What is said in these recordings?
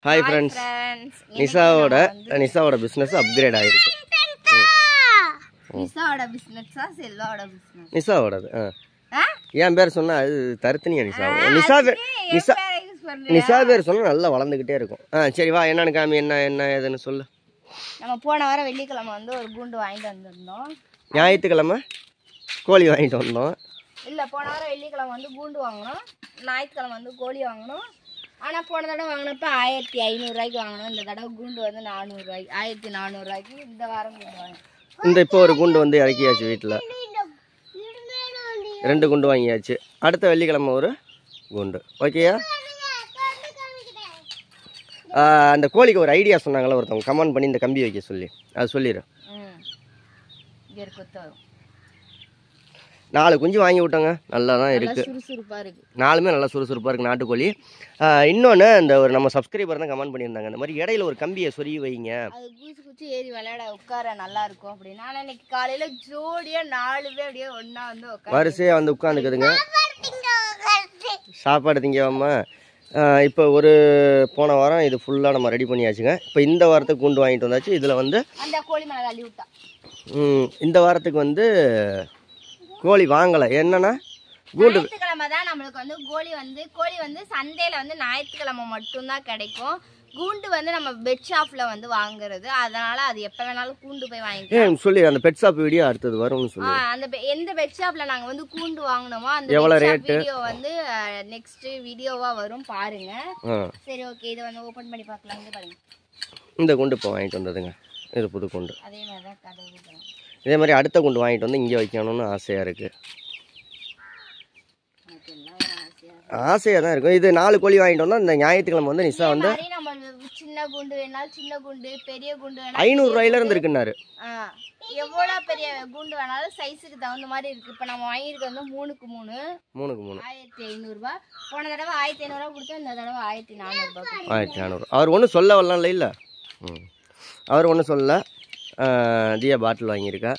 Hi friends. நிசாவோட business upgrade ஆயிருக்கு. நிசாவோட பிசினஸா செல்வாவோட பிசினஸ்? நிசாவோடது. ஏன் பேர் சொன்னா அது தருத்தனியா நிசா பேர் சொன்னா நல்லா வளர்ந்துகிட்டே இருக்கும். சரி வா, என்னன்னு காமி, என்ன ஏதுன்னு சொல்லு. நம்ம போன வாரம் வெள்ளிக்கிழமை வந்து ஒரு கூண்டு வாங்கிட்டு வந்திருந்தோம். ஞாயிற்றுக்கிழமை கோழி வாங்கிட்டு வந்தோம். இல்லை, போன வாரம் வெள்ளிக்கிழமை வந்து கூண்டு வாங்கினோம், ஞாயிற்றுக்கிழமை வந்து கோழி வாங்கினோம். ஆனால் போன தடவை வாங்கினப்ப 1500 வாங்கினோம். இந்த தடவை கூண்டு வந்து 400 1400 இந்த வாரம் கூண்டு வாங்கினோம். இப்போ ஒரு கூண்டு வந்து இறக்கியாச்சு வீட்டில். 2 குண்டு வாங்கியாச்சு. அடுத்த வெள்ளிக்கிழமை ஒரு குண்டு. ஓகேயா? அந்த கோழிக்கு ஒரு ஐடியா சொன்னாங்களா ஒருத்தவங்க, கமெண்ட் பண்ணி இந்த கம்பி வைக்க சொல்லி, அது சொல்லிடு. 4 குஞ்சு வாங்கி விட்டோங்க, நல்லா தான் இருக்குது. நாலுமே நல்லா சுறுசுறுப்பாக இருக்குது நாட்டுக்கோழி. இன்னொன்று, இந்த ஒரு நம்ம சப்ஸ்கிரைபர் தான் கமெண்ட் பண்ணியிருந்தாங்க, இந்த மாதிரி இடையில ஒரு கம்பியை சொருகி வைங்க, குச்சி ஏறி விளையாட உட்கார நல்லா இருக்கும் அப்படின்னு. ஆனால் இன்னைக்கு காலையில் ஜோடியாக 4 பேர் அப்படியே ஒன்றா வந்து வரிசையாக வந்து உட்காந்துக்குதுங்க. சாப்பாடு திங்கம்மா. இப்போ ஒரு போன வாரம் இது ஃபுல்லாக நம்ம ரெடி பண்ணியாச்சுங்க. இப்போ இந்த வாரத்துக்கு கூண்டு வாங்கிட்டு வந்தாச்சு. இதில் வந்து அந்த கோழி மேலே தள்ளி விட்டா. இந்த வாரத்துக்கு வந்து கோழி வாங்கலை. என்னன்னா கூண்டு ஞாயிற்றுக்கிழமை தான் நம்மளுக்கு வந்து கோழி வந்து சந்தையில் வந்து ஞாயிற்றுக்கிழமை மட்டும்தான் கிடைக்கும். கூண்டு வந்து நம்ம பெட் ஷாப்ல வந்து வாங்குறது, அதனால அது எப்ப வேணாலும் கூண்டு போய் வாங்கிக்கலாம் சொல்லி. அந்த பெட் ஷாப் வீடியோ அடுத்தது வரும்னு சொல்லி. அந்த எந்த பெட் ஷாப்ல நாங்க வந்து கூண்டு வாங்குனோமோ அந்த எவ்வளவு ரேட் வீடியோ வந்து நெக்ஸ்ட் வீடியோவா வரும், பாருங்க. சரி, ஓகே, இத வந்து ஓபன் பண்ணி பார்க்கலாம். இங்க பாருங்க, இந்த கூண்டு இப்போ வாங்கிட்டு வந்ததுங்க. இது புது கூண்டு. அதே மாதிரி தான் கதவு ஊத்தணும். இதே மாதிரி அடுத்த கூண்டு வாங்கிட்டு வந்து இங்கே வைக்கணும்னு ஆசையா இருக்கு. ஆசையா தான் இருக்கும். இது 4 கோழி வாங்கிட்டு வந்தா இந்த ஞாயிற்றுக்கிழமை வந்து நிசா வந்து சின்ன குண்டு வேணாலும் சின்ன குண்டு, பெரிய குண்டு வேணாலும் 500 ரூபாயில இருந்து இருக்குன்னாரு. எவ்வளவு பெரிய குண்டு வேணாலும் சைஸுக்கு தகுந்த மாதிரி இருக்கு. இப்ப நம்ம வாங்கியிருக்க வந்து 3க்கு 3 1500 ரூபாய். போன தடவை 1500 ரூபாய் கொடுத்தோம், இந்த தடவை 1400 ரூபாய். 1400. அவர் ஒன்றும் சொல்ல வரலாம் இல்லை. அவர் ஒன்றும் சொல்லல. தியா பாட்டில் வாங்கியிருக்கா.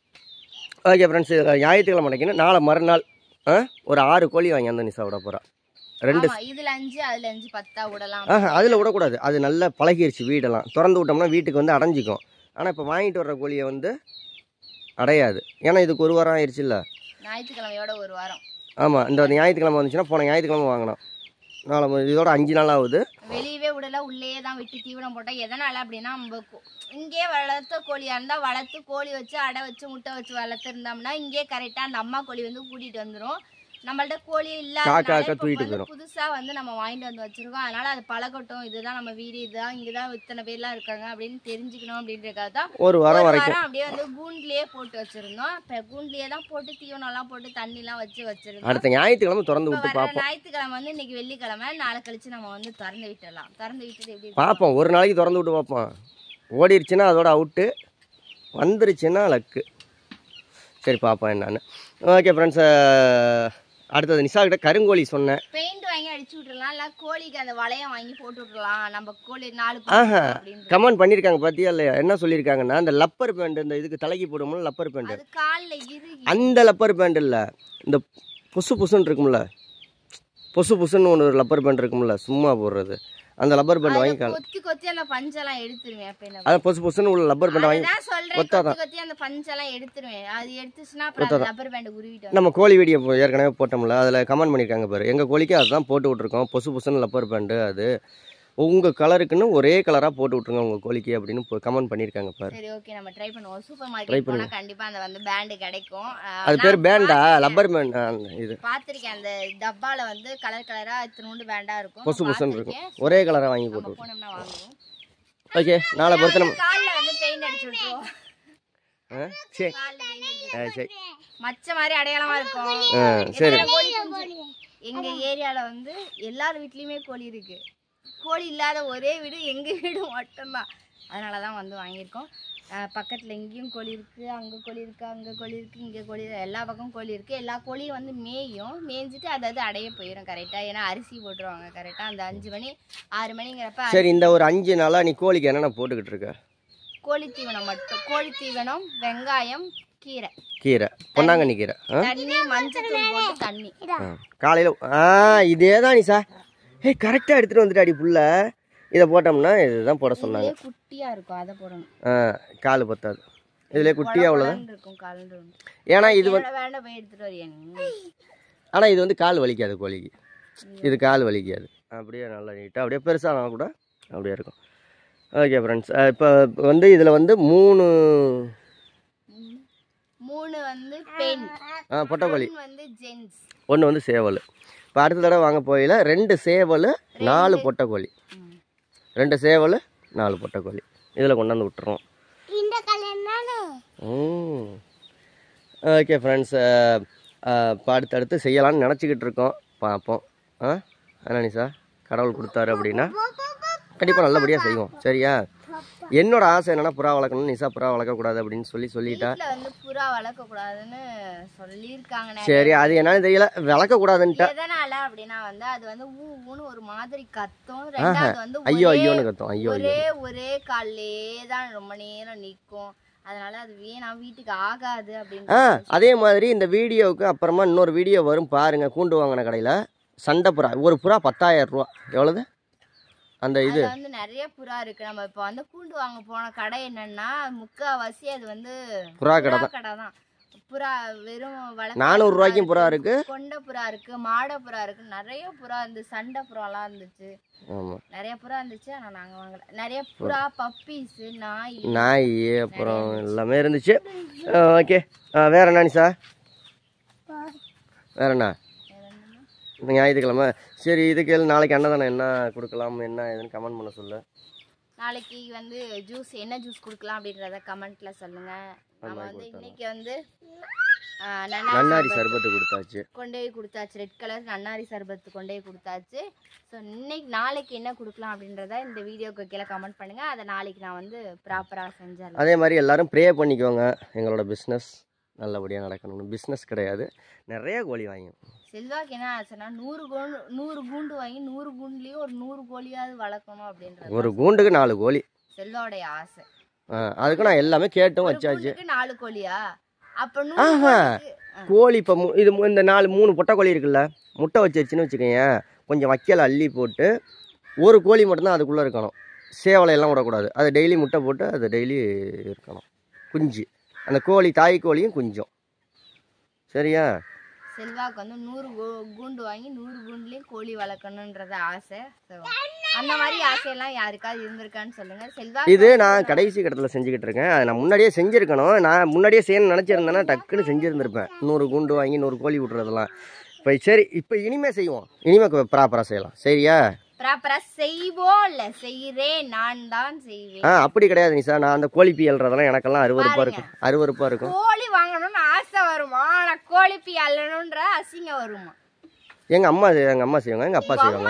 ஓகே ஃப்ரெண்ட்ஸ், ஞாயிற்றுக்கிழமை கிடைக்கணும். நாளை மறுநாள் ஒரு 6 கோழி வாங்கி அந்த நிசா விட போகிறா. 2 இதுல 5 அதுல 5 10 விடலாம். அதில் விடக்கூடாது, அது நல்லா பழகிருச்சு. வீடெல்லாம் திறந்து விட்டோம்னா வீட்டுக்கு வந்து அடைஞ்சிக்கும். ஆனால் இப்போ வாங்கிட்டு வர்ற கோழியை வந்து அடையாது. ஏன்னா இதுக்கு ஒரு வாரம் ஆயிடுச்சு இல்லை, ஞாயிற்றுக்கிழமையோட ஒரு வாரம். ஆமாம், இந்த ஞாயிற்றுக்கிழமை வந்துச்சுன்னா போன ஞாயிற்றுக்கிழமை வாங்கினோம். இதோட 5 நாள் ஆகுது. வெளியவே விடல, உள்ளேயே தான் விட்டு தீவனம் போட்டா. எதனால அப்படின்னா, நம்ம இங்கே வளர்த்த கோழியா இருந்தா வளர்த்து கோழி வச்சு அடை வச்சு முட்டை வச்சு வளர்த்துருந்தோம்னா இங்கே கரெக்டா அந்த அம்மா கோழி வந்து கூட்டிட்டு வந்துடும். நம்மள்ட்ட கோழி இல்லாத புதுசா வந்து நம்ம வாங்கிட்டு வந்து வச்சிருக்கோம். அதனால அது பழகட்டும், இதுதான் நம்ம வீடு, இதுதான் இங்கதான் இத்தனை பேர்லாம் இருக்காங்க அப்படின்னு தெரிஞ்சுக்கணும் அப்படின்றதுக்காக தான் ஒரு வாரம் வரைக்கும் அப்படியே வந்து கூண்டுலயே போட்டு வச்சிருந்தோம். இப்ப கூண்டுலயே தான் போட்டு தீவனம் எல்லாம் போட்டு தண்ணி எல்லாம் வச்சிருந்தோம். அடுத்த ஞாயிற்றுக்கிழமை திறந்து விட்டு பார்ப்போம். ஞாயிற்றுக்கிழமை வந்து இன்னைக்கு வெள்ளிக்கிழமை, நாளை கழிச்சு நம்ம வந்து திறந்து விட்டுடலாம். திறந்து விட்டுட்டு எப்படி பார்ப்போம், ஒரு நாளைக்கு திறந்து விட்டு பார்ப்போம். ஓடிடுச்சுன்னா அதோட அவுட்டு, வந்துருச்சுன்னா லக்கு. சரி, பார்ப்போம் என்னன்னு. ஓகே ஃப்ரெண்ட்ஸ், அடுத்தது நிசா கிட்ட கருங்கோழி சொன்னேன். பெயிண்ட் வாங்கி அடிச்சு விட்டுறலாம், இல்ல கோழிக்கு அந்த வளையம் வாங்கி போட்டு விட்டுறலாம். நம்ம கோழி 4 கமெண்ட் பண்ணிருக்காங்க பாத்தியா இல்லையா? என்ன சொல்லியிருக்காங்கன்னா, இந்த லப்பர் பேண்ட், இந்த இதுக்கு தலைக்கு போடுவோம்ல லப்பர் பேண்ட், அது கால்ல இறுகி, அந்த லப்பர் பேண்ட் இல்ல, இந்த புசு புசுன்னு இருக்கும்ல, புசு புசுன்னு ஒரு லப்பர் பேண்ட் இருக்கும்ல சும்மா போடுறது, அந்த லப்பர் பேண்ட் வாங்கி கொத்தி அந்த பஞ்செல்லாம் எடுத்துருவேன். அத புசு புசுன்னு உள்ள லப்பர் பேண்ட் வாங்கி கொத்தி அந்த பஞ்செல்லாம் எடுத்துருவேன். அது எடுத்துச்சுன்னா அப்புறம் லப்பர் பேண்ட் உருவிட்டு. நம்ம கோழி வீடியோ ஏற்கனவே போட்டோம்ல, அதில் கமெண்ட் பண்ணியிருக்காங்க பாரு, எங்கள் கோழிக்கு அதுதான் போட்டு விட்ருக்கோம், புசு புசுன்னு லப்பர் பேண்டு, அது உங்கள் கலருக்குன்னு ஒரே கலராக போட்டு விட்ருங்க உங்கள் கோழிக்கு அப்படின்னு கமெண்ட் பண்ணியிருக்காங்க பாரு. சரி, ஓகே, நம்ம ட்ரை பண்ணுவோம். சூப்பர் மார்க்கெட் போனா கண்டிப்பா அந்த வந்து பேண்ட் கிடைக்கும். அது பேர் பேண்டா? Rubber band. இது பாத்திருக்கேன், அந்த டப்பால வந்து கலர் கலரா இத்தனோண்டு பேண்டா இருக்கும், புசு புசுன்னு இருக்கும். ஒரே கலராக வாங்கி போட்டு போனோம்னா வாங்குவோம். ஓகே, நாளை பொறுத்து நம்ம கால்ல வந்து பெயிண்ட் அடிச்சு விட்டுருவோம். சரி சரி, மச்ச மாதிரி அடையாளமா இருக்கும். சரி, எங்க ஏரியால வந்து எல்லார் வீட்லயுமே கோழி இருக்கு. கோழி இல்லாத ஒரே வீடு எங்க வீடு மட்டும்தான். அதனாலதான் வந்து வாங்கியிருக்கோம். பக்கத்துல எங்கேயும் கோழி இருக்கு, அங்க கோழி இருக்கு, அங்க கோழி இருக்கு, இங்க கோழி, எல்லா பக்கம் கோழி இருக்கு. எல்லா கோழியும் வந்து மேய்ஞ்சிட்டு அதாவது அடைய போயிடும் கரெக்டா. ஏன்னா அரிசி போட்டுருவாங்க கரெக்டா அந்த 5 மணி 6 மணிங்கிறப்ப. சரி, இந்த ஒரு 5 நாளா நீ கோழிக்கு என்னென்ன போட்டுக்கிட்டு இருக்க? கோழி தீவனம் மட்டும். கோழி தீவனம், வெங்காயம், கீரை, பொன்னாங்கண்ணி கீரை, தண்ணி, மஞ்சள் தூள் போட்டு தண்ணி. காலையில இதே தான் நிசா. கரெக்டாக எடுத்துகிட்டு வந்துட்டாடி புள்ள. இதை போட்டோம்னா இதுதான் போட சொன்னாங்க. இதுலயே குட்டியா இருக்கும், அதை போடணும். கால் பத்தாது, இதுலேயே குட்டியாக அவ்வளோதான் இருக்கும் காலண்டு. ஏன்னா இது வேண்டாம் போய் எடுத்துட்டு வரியாங்க. ஆனால் இது வந்து கால் வலிக்காது கோழிக்கு, இது கால் வலிக்காது. அப்படியே நல்லா நீட்டாக அப்படியே பெருசாக கூட அப்படியே இருக்கும். ஓகே ஃப்ரெண்ட்ஸ், இப்போ வந்து இதில் வந்து மூணு வந்து பெண், பொட்டைக்கோழி, வந்து ஜென்ஸ், ஒன்று வந்து சேவல். இப்போ அடுத்த தடவை வாங்க போயில 2 சேவல் 4 பொட்டைக்கோழி, 2 சேவல் 4 பொட்டைக்கோழி இதில் கொண்டாந்து விட்டுறோம். ஓகே ஃப்ரெண்ட்ஸ், அடுத்தடுத்து செய்யலாம்னு நினச்சிக்கிட்டு இருக்கோம், பார்ப்போம். நிஷா கடவுள் கொடுத்தாரு அப்படின்னா கண்டிப்பாக நல்லபடியாக செய்வோம். சரியா? என்னோட ஆசை என்னன்னா புறா வளர்க்கணும், நிஷா புறா வளர்க்கக்கூடாது அப்படின்னு சொல்லிட்டா. வந்து புறா வளர்க்கக்கூடாதுன்னு சொல்லியிருக்காங்க. சரி, அது என்னன்னு தெரியல, வளர்க்கக்கூடாதுன்ட்டா. எதனால அப்படின்னா வந்து அது வந்து ஊன்னு ஒரு மாதிரி கத்தும். ரெண்டாவது வந்து ஐயோ ஐயோன்னு கத்தும். ஐயோ ஒரே கால்லே தான் ரொம்ப நேரம் நிற்கும். அதனால அது வேணாம், வீட்டுக்கு ஆகாது அப்படின்னு. அதே மாதிரி இந்த வீடியோவுக்கு அப்புறமா இன்னொரு வீடியோ வரும் பாருங்க. கூண்டு வாங்கின கடையில் சண்டை புறா, ஒரு புறா 10,000 ரூபா. எவ்வளவு அந்த இது வந்து நிறைய புறா இருக்கு. நம்ம இப்போ வந்து கூண்டு வாங்க போன கடை என்னன்னா முக்காவாசி அது வந்து புறா கடை தான். புறா வெறும் 400 ரூபாய்க்கும் புறா இருக்கு, கொண்ட புறா இருக்கு, மாட புறா இருக்கு, நிறைய புறா இருந்து சண்டை புறாலாம் இருந்துச்சு. நிறைய புறா இருந்துச்சு. ஆனா நாங்க வாங்கல. நிறைய புறா, பப்பீஸ், நாய் அப்புறம் எல்லாமே இருந்துச்சு. ஓகே, வேற என்ன நிஷா? வேற என்ன ஞாயிற்றுக்கிழமை? சரி, இதுக்கு நாளைக்கு அன்னதானம் என்ன கொடுக்கலாம், என்ன ஏதுன்னு கமெண்ட் பண்ண சொல்லு. நாளைக்கு வந்து ஜூஸ், என்ன ஜூஸ் கொடுக்கலாம் அப்படின்றத கமெண்ட்ல சொல்லுங்க. நம்ம வந்து இன்னைக்கு வந்து நன்னாரி சர்பத்து கொடுத்தாச்சு, ரெட் கலர் நன்னாரி சர்பத்து கொண்டே கொடுத்தாச்சு. ஸோ நாளைக்கு என்ன கொடுக்கலாம் அப்படின்றத இந்த வீடியோக்கு கீழே கமெண்ட் பண்ணுங்க. அதை நாளைக்கு நான் வந்து ப்ராப்பராக செஞ்சேன். அதே மாதிரி எல்லாரும் ப்ரே பண்ணிக்கோங்க, எங்களோட பிஸ்னஸ் நல்லபடியாக நடக்கணும்னு. பிஸ்னஸ் கிடையாது, நிறைய கோழி வாங்கி. செல்வாக்கு என்ன ஆச்சுன்னா 100 கூண்டு வாங்கி 100 கூண்டுலயும் ஒரு 100 கோழியாவது வளர்க்கணும் அப்படின்றது. ஒரு கூண்டுக்கு 4 கோழி செல்வாவுடைய ஆசை. அதுக்கு நான் எல்லாமே கேட்டும் வச்சாச்சு. 4 கோழியா? அப்ப கோழி இப்போ இது இந்த 3 பொட்டை கோழி இருக்குல்ல, முட்டை வச்சிருச்சுன்னு வச்சுக்கோங்க, கொஞ்சம் வைக்கல அள்ளி போட்டு ஒரு கோழி மட்டும்தான் அதுக்குள்ளே இருக்கணும். சேவலையெல்லாம் விடக்கூடாது. அது டெய்லி முட்டை போட்டு அது டெய்லி இருக்கணும் குஞ்சு. அந்த கோழி தாய் கோழியும் குஞ்சும். சரியா? செல்வாக்கு வந்து 100 கூண்டு வாங்கி 100 கூண்டுலயும் கோழி வளர்க்கணும்ன்றது ஆசை. அந்த மாதிரி ஆசையெல்லாம் யாருக்காவது இருந்திருக்கான்னு சொல்லுங்க. செல்வா, இது நான் கடைசி கட்டத்தில் செஞ்சுக்கிட்டு இருக்கேன். அதை நான் முன்னாடியே செஞ்சுருக்கணும். நான் முன்னாடியே செய்யணும்னு நினச்சிருந்தேன்னா டக்குன்னு செஞ்சுருந்துருப்பேன். 100 கூண்டு வாங்கி 100 கோழி விட்டுறதெல்லாம். இப்போ சரி, இப்போ இனிமேல் செய்வோம், இனிமேல் ப்ராப்பராக செய்யலாம். சரியா? ப்ராப்பரா செய்வோம், இல்லை செய்கிறேன், நான் தான் செய்வேன். அப்படி கிடையாது நிஷா, நான் அந்த கோழி பியல்றதெல்லாம் எனக்கெல்லாம் அருவருப்பாக இருக்கும். கோழி வாங்கணும்னு ஆசை வருமா, ஆனால் கோழி பியலணுன்ற அசிங்கம் வருமா? எங்கள் அம்மா செய்வாங்க, எங்கள் அப்பா செய்வாங்க.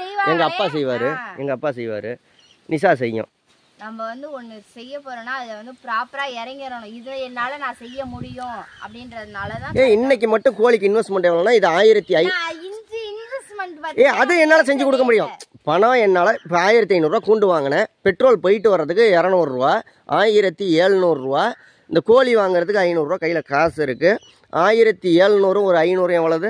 எங்கள் அப்பா செய்வார், நிஷா செய்யும். நம்ம வந்து ஒன்று செய்ய போறோம்னா அதை வந்து ப்ராப்பராக இறங்கிடணும். இதை என்னால் நான் செய்ய முடியும் அப்படின்றதுனால தான். இன்னைக்கு மட்டும் கோழிக்கு இன்வெஸ்ட்மெண்ட் எவ்வளோனா, இது 1500. அது என்னால் செஞ்சு கொடுக்க முடியும். பணம் என்னால் இப்போ 1500 ரூபா கூண்டு வாங்கினேன். பெட்ரோல் போயிட்டு வர்றதுக்கு 200 ரூபா, 1700 ரூபா. இந்த கோழி வாங்குறதுக்கு 500 ரூபா கையில் காசு இருக்குது. 1700 ஒரு 500 எவ்வளவு?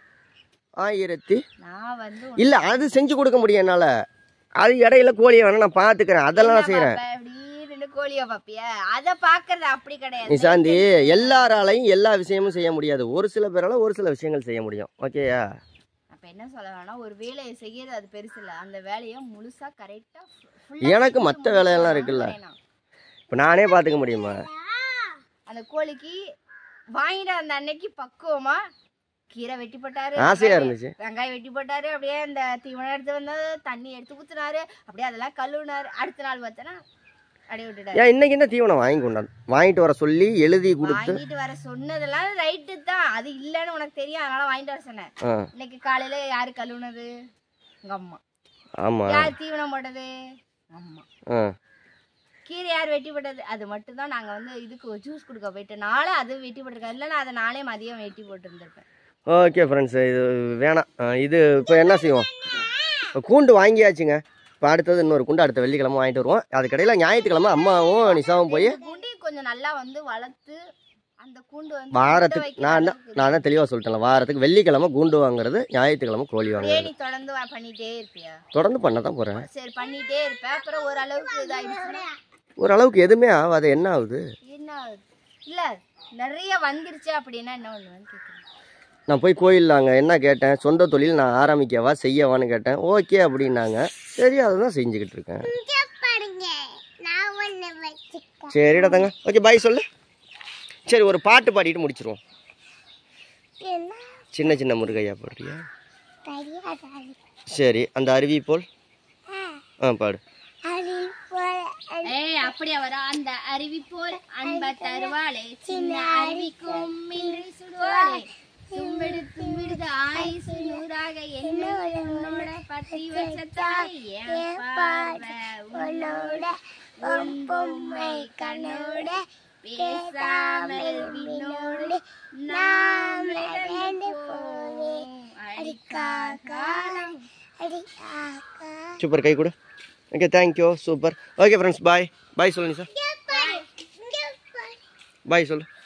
1000. இல்லை, அது செஞ்சு கொடுக்க முடியும் என்னால். அது இடையில கோழியை வேணா நான் பார்த்துக்கிறேன், அதெல்லாம் நான் செய்கிறேன். கோழியை பாப்பியா? அதை பார்க்கறது அப்படி கிடையாது நிஷாந்தி. எல்லாராலையும் எல்லா விஷயமும் செய்ய முடியாது. ஒரு சில பேரால ஒரு சில விஷயங்கள் செய்ய முடியும். ஓகேயா? என்ன சொல்ல வேணா, ஒரு வேலையை செய்யறது அது பெருசு இல்லை, அந்த வேலையை முழுசா கரெக்டா. எனக்கு மற்ற வேலையெல்லாம் இருக்குல்ல, இப்போ நானே பார்த்துக்க முடியுமா? அந்த கோழிக்கு வாங்கிட்டு அந்த அன்னைக்கு பக்குவமா கீரை வெட்டி போட்டாரு, ஆசையா இருந்துச்சு, வெங்காயம் வெட்டி போட்டாரு, அப்படியே அந்த தீவனம் எடுத்து வந்து தண்ணி எடுத்து ஊத்துனாரு, அப்படியே அதெல்லாம் கழுவுனாரு. அடுத்த நாள் பார்த்தனா அடி விட்டுட்டாரு. ஏன் இன்னைக்கு என்ன தீவனம் வாங்கிட்டு வர சொல்லி எழுதி கொடுத்து வாங்கிட்டு வர சொன்னதெல்லாம் ரைட்டு தான். அது இல்லன்னு உனக்கு தெரியும், அதனால வாங்கிட்டு வர சொன்னேன். இன்னைக்கு காலையில யாரு கழுவுனது? உங்க அம்மா. ஆமா. யார் தீவனம் போட்டது? அம்மா. கீரை யார் வெட்டி போட்டது? அது மட்டும் தான். நாங்க வந்து இதுக்கு ஜூஸ் கொடுக்க போயிட்டனால அது வெட்டி போட்டிருக்கேன். இல்லைன்னா அதை நானே மதியம் வெட்டி போட்டுருந்துருப்பேன். ஓகே ஃப்ரெண்ட்ஸ், இது வேணாம். இது இப்போ என்ன செய்வோம், கூண்டு வாங்கியாச்சுங்க. இப்போ அடுத்தது இன்னொரு கூண்டு அடுத்த வெள்ளிக்கிழமை வாங்கிட்டு வருவோம். அதுக்கடையில் ஞாயிற்றுக்கிழமை அம்மாவும் நிஷாவும் போய் குண்டி கொஞ்சம் நல்லா வந்து வளர்த்து அந்த கூண்டு வந்து வாரத்துக்கு நான் தான் தெளிவாக சொல்லிட்டேன். வாரத்துக்கு வெள்ளிக்கிழமை கூண்டு வாங்குறது, ஞாயிற்றுக்கிழமை கோழி வாங்குறது. நீ தொடர்ந்து பண்ணிட்டே இருப்பியா? தொடர்ந்து பண்ண தான் போகிறேன். சரி பண்ணிட்டே இருப்பேன். அப்புறம் ஓரளவுக்கு இதாகிடுச்சுன்னா ஓரளவுக்கு எதுவுமே ஆகாது. என்ன ஆகுது? என்ன ஆகுது? இல்லை நிறைய வந்துருச்சு அப்படின்னா என்ன பண்ணுவேன்னு கேட்குறேன். நான் போய் கோயிலில் அங்கே என்ன கேட்டேன், சொந்த தொழில் நான் ஆரம்பிக்கவா செய்யவான்னு கேட்டேன். ஓகே அப்படின்னாங்க. சரி அதை தான் செஞ்சுக்கிட்டு இருக்கேன். சரிடா தங்க. ஓகே பாய் சொல்லு. சரி ஒரு பாட்டு பாடிட்டு முடிச்சிருவோம். சின்ன சின்ன முருகையா பாடுறியா? சரி அந்த அருவி போல் பாடு. அப்படியே வர அந்த அருவி போல் அன்ப தருவாளே, சின்ன அருவிக்கும் சுடுவாளே, தும்பிடு தும்பிடுது ஆயுசு நூறாக என்னோட பத்தி வச்ச தாய், உன்னோட உன் பொம்மை கண்ணோட பேசாமல் விண்ணோடு நாம் அடிக்கா காலம் அடிக்கா. சூப்பர் கை கொடு. Okay thank you super. Okay friends bye. Bye சொல்லு சார். பாய் சொல்லு.